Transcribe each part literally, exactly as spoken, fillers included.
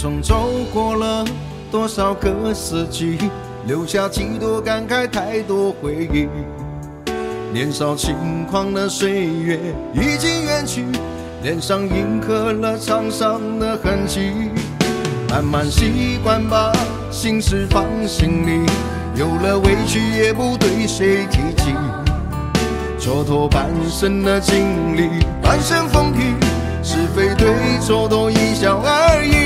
中走过了多少个四季，留下几多感慨，太多回忆。年少轻狂的岁月已经远去，脸上印刻了沧桑的痕迹。慢慢习惯把心事放心里，有了委屈也不对谁提起。蹉跎半生的经历，半生风雨，是非对错都一笑而已。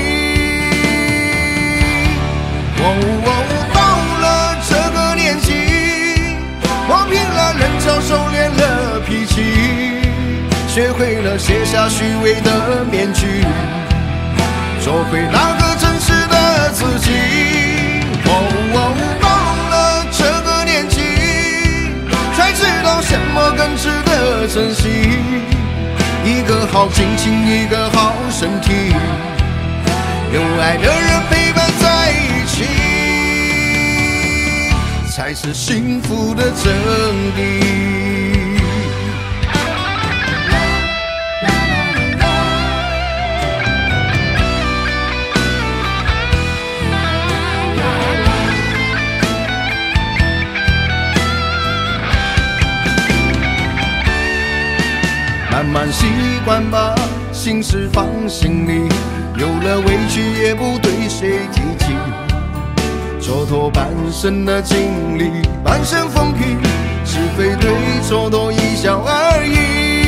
哦哦，到了这个年纪，磨平了棱角，收敛了脾气，学会了卸下虚伪的面具，做回那个真实的自己。哦哦，到了这个年纪，才知道什么更值得珍惜。一个好心情，一个好身体，有爱的人陪伴在一起，才是幸福的真谛。慢慢习惯把心事放心里，有了委屈也不对谁提起。蹉跎半生的经历，半生风雨，是非对错都一笑而已。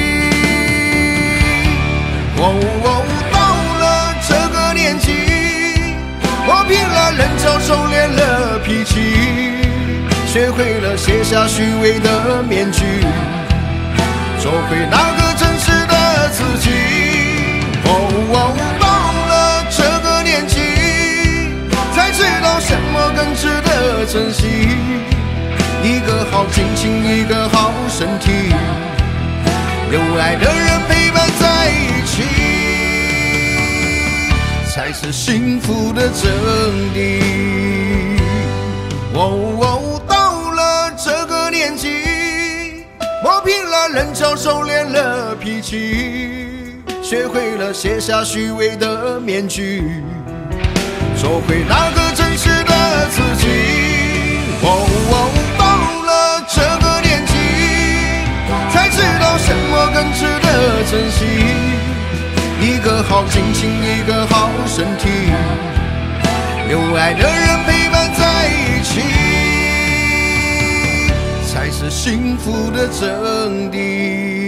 哦哦，到了这个年纪，磨平了棱角，收敛了脾气，学会了卸下虚伪的面具，做回那个真实的自己。哦哦，到了这个年纪，才知道什么更值得珍惜。一个好心情，一个好身体，有爱的人陪伴在一起，才是幸福的真谛。哦哦，到了这个年纪，磨平了棱角，收敛了脾气，学会了卸下虚伪的面具，做回那个真实的自己。哦哦，到了这个年纪，才知道什么更值得珍惜。一个好心情，一个好身体，有爱的人陪伴在一起，才是幸福的真谛。